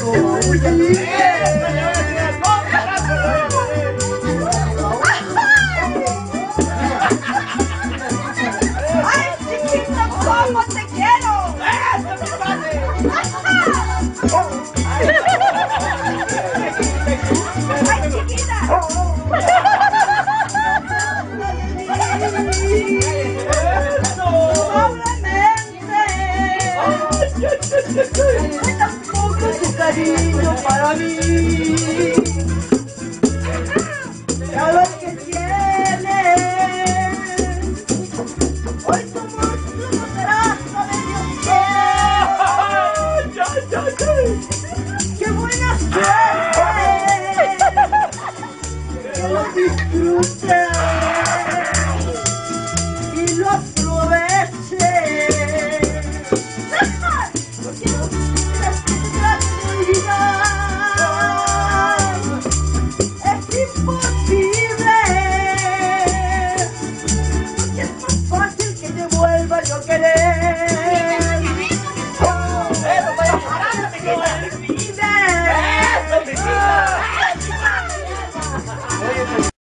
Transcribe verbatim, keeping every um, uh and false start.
¡Ay, chiquito, cómo te quiero! ¡Ay, chiquita! Probablemente tampoco tu cariño para mí. Todo el que tienes hoy somos un pedazo de Dios. ¡Qué buena suerte!